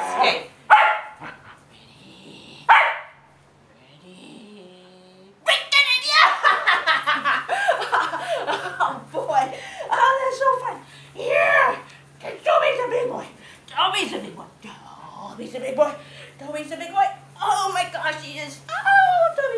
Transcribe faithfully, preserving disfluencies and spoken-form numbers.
Okay. Oh boy. Oh, that's so fun. Here. Toby's a big boy. Toby's a big boy. Toby's a big boy. Toby's a big boy. Oh my gosh, he is. Oh, Toby.